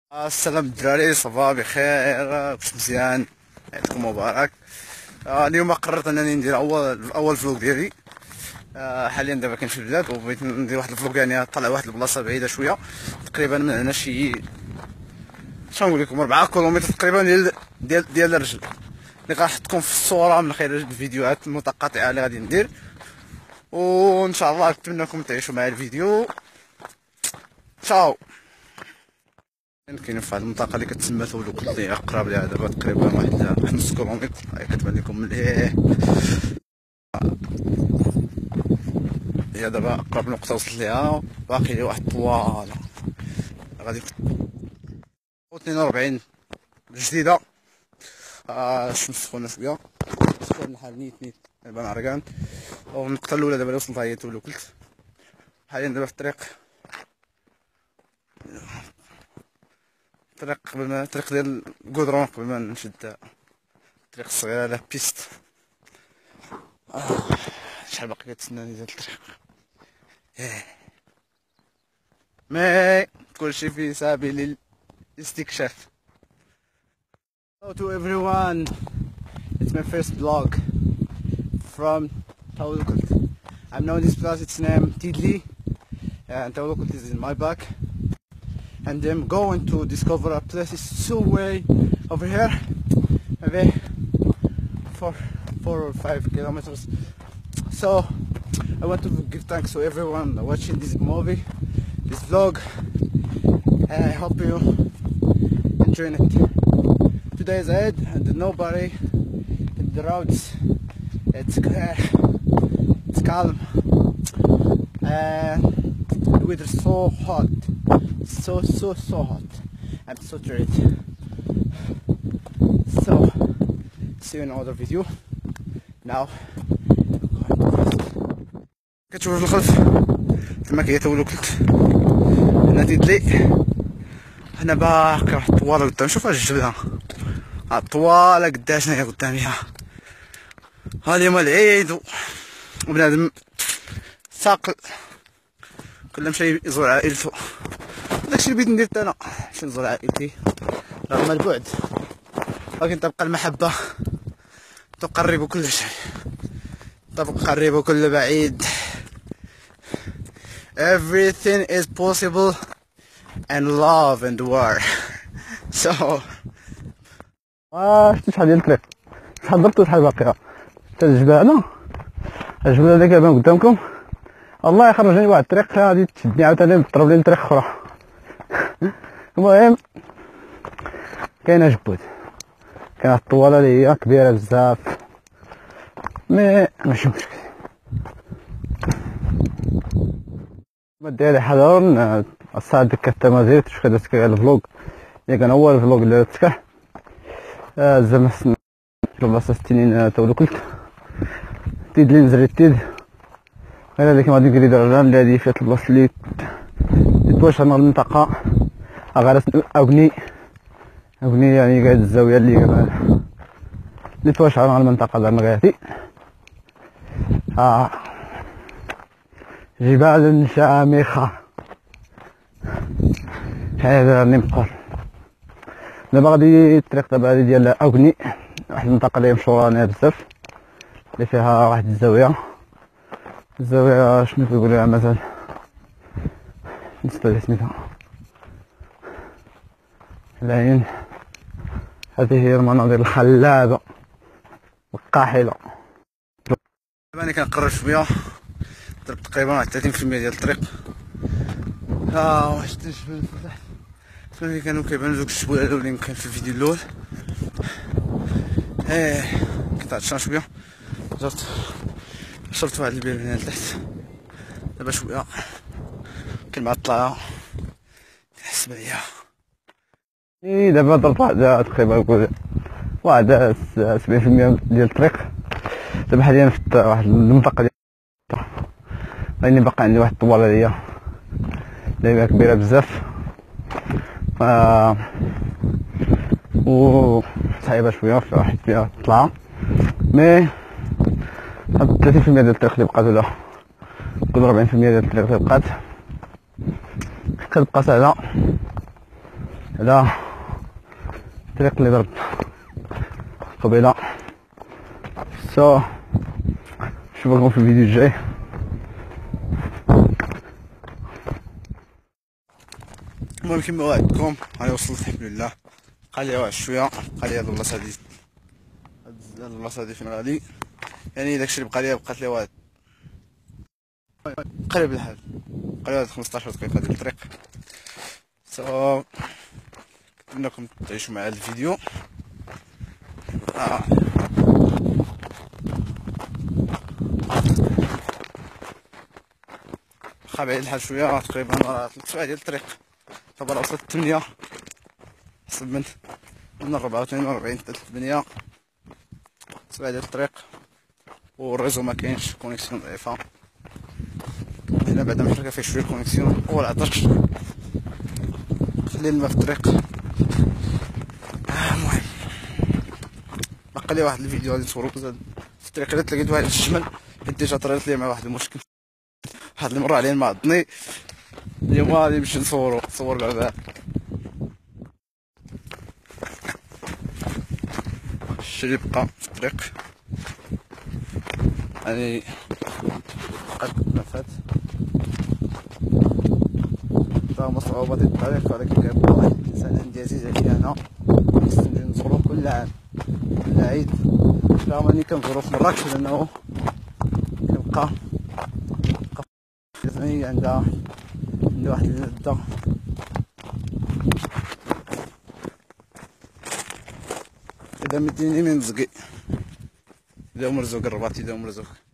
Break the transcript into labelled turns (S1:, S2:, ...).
S1: السلام الدراري، صباح بخير، كلشي مزيان، عيدكم مبارك. اليوم قررت انني ندير اول فلوق ديالي. حاليا دابا كاين في البلاد وبغيت ندير واحد الفلوق، يعني طلع واحد البلاصه بعيده شويه، تقريبا من هنا شي نقول لكم 4 كيلومتر تقريبا ديال الرجل، اللي غنحطكم في الصوره من خلال الفيديوهات المتقاطعه اللي غادي ندير. وان شاء الله نتمنىكم تعيشوا معايا الفيديو. تشاو. كاين في واحد المنطقه اللي كتسمى ثولوك، اللي قراب ليها دابا تقريبا واحد نص كيلومتر، هاي كتبان لكم مليح. هي دابا اقرب نقطه وصلت ليها، باقي لي واحد طواله غادي 42 جديده. الشمس سخونه شويه، سخون الحال نيت دابا عرقان. والنقطه الاولى دابا اللي وصلتها هي ثولوك. حاليا دابا في الطريق قبل ما الطريق ديال الكودرون، قبل ما نشد الطريق الصغيره لا بيست. شحال باقي كتسناني ديال الطريق، مي كلشي في سبيل الاستكشاف. Hello to everyone, it's my first vlog from Tawlukut. I'm known this place, its name Tidli, and Tawlukut is in my back, and I'm going to discover a place. It's so way over here, maybe 4 or 5 kilometers. So I want to give thanks to everyone watching this movie, this vlog, and I hope you enjoy it. Today is Eid and nobody in the roads. It's calm and the weather is so hot, so hot. I'm so tired. So see you in another video. Now كتشوفوا في الخلف تما كاين تولوكلت، هنا تيدلي، هنا باقي واحد الطواله قدام. شوف هاد الجبله، هاد الطواله قداشنا هي قدامي، هادي يوم العيد وبنادم ساقل كل مشى يزور عائلته. داكشي اللي بغيت ندير حتى انا، مشي نزور عائلتي رغم البعد، ولكن تبقى المحبه تقرب كل شيء، تقرب كل بعيد. Everything is possible and love and war. So شتي شحال ديال الطريق، شحال ضربت وشحال باقي حتى الجبالة. الجبالة اللي كتبان قدامكم الله يخرجني واحد الطريق غادي تشدني عاوتاني تضرب لي طريق اخرى. المهم كاينه جبود، كاينه الطواله اللي هي كبيره بزاف، مي ماشي مشكل. ديالي حضرا الصاد كالتمازيغ تشكى دازك الفلوق، اللي كان اول فلوق اللي تسكح زعما بلاصه ستينين تولوكلت تيدلي نزري تيد. غير هذيك غادي نقري درجه اللي هادي فيها البلاصه اللي تواجه مع المنطقه غير اغني يعني قاعد الزاويه اللي تواجه مع المنطقه زعما غادي جبال شامخه. هذا اللي نقول دابا غادي الطريق دابا هادي ديال اغني، واحد المنطقه اللي مشهوره هنا بزاف، اللي فيها واحد الزاويه شنو كيقولوا لها مثلا بالنسبه لسميتها العين. هذه هي المناظر الخلابه والقاحله. دابا انا كنقرب شويه، ضربت تقريبا واحد 30% ديال الطريق. واحد الجبل تحت اللي كانوا كيبانو دوك الجبال الاولين كان في الفيديو الاول. كنت عطشان شويه، شربت واحد البير من هنا لتحت. دابا شويه كاين مع الطلعه كنحس بيا. دابا ضربت واحد تقريبا نقول واحد 70% ديال الطريق. دابا حاليا في واحد المنطقه ديال راني باقي عندي واحد الطواله اللي هي كبيره بزاف و صعيبه شويه، في واحد فيها طلعه، مي هاد 30% ديال الطريق اللي بقات ولا نقول 40% ديال الطريق اللي بقات كتبقى سهله. على الطريق اللي ضرب قبيله. نشوفكم في الفيديو الجاي. المهم كما وعدتكم انا وصلت الحمد لله. بقى لي واحد شويه، بقى لي هاد البلاصه هادي، هاد البلاصه هادي فين غادي، يعني داكشي اللي بقى لي بقات لي واحد قريب الحال، بقى لي واحد 15 دقيقه ديال الطريق. نتمنىكم تعيشوا معايا الفيديو. واخا بعيد الحال شويه، تقريبا 3 سوايع ديال الطريق. دابا وصلت 8 حسب من 44 حتى 8 سوايع ديال الطريق، والريزو ما كاينش، كونيكسيون ضعيفه. هنا بعدا محركه فيه شويه كونيكسيون، هو العطش خلي الماء في الطريق. المهم بقى لي واحد الفيديو غادي نصورو في الطريق. الا تلاقيت واحد الجمل حيت ديجا طريت ليه مع واحد المشكل، واحد المره عليه معضني. اليوم غادي نمشي نصور بعدا الشي اللي بقى في الطريق، يعني قد ما فات. فهما صعوبات الطريق، ولكن كيبقى واحد الانسان عندي عزيز عليا انا، خصني نزورو كل عام كل عيد. رغم اني كنزورو في مراكش لانه كيبقى عندها واحد اللذة. إذا مديني من زقي، إذا مرزوق الرباط، إذا مرزوق